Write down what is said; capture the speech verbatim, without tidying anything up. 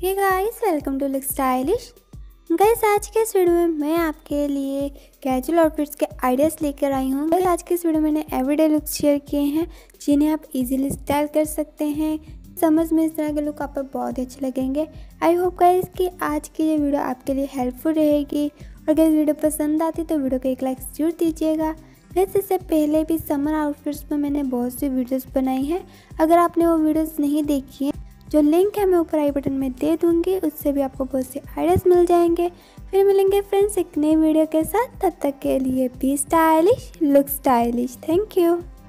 Hey guys, welcome to look stylish. Guys, आज के इस वीडियो में मैं आपके लिए कैजुअल आउटफिट्स के आइडियाज़ लेकर आई हूँ। गाइस, आज के इस वीडियो में मैंने एवरीडे लुक शेयर किए हैं जिन्हें आप इजीली स्टाइल कर सकते हैं। समझ में इस तरह के लुक आप पर बहुत ही अच्छे लगेंगे। आई होप गाइस कि आज की ये वीडियो आपके लिए हेल्पफुल रहेगी। और गाइस, वीडियो पसंद आती तो वीडियो को एक लाइक जरूर दीजिएगा। वैसे इससे पहले भी समर आउटफिट्स पर मैंने बहुत सी वीडियोस बनाई हैं। अगर आपने वो वीडियोस नहीं देखी हैं, जो लिंक है मैं ऊपर आई बटन में दे दूंगी, उससे भी आपको बहुत से आइडियाज़ मिल जाएंगे। फिर मिलेंगे फ्रेंड्स एक नई वीडियो के साथ। तब तक के लिए be stylish, look stylish. Thank you.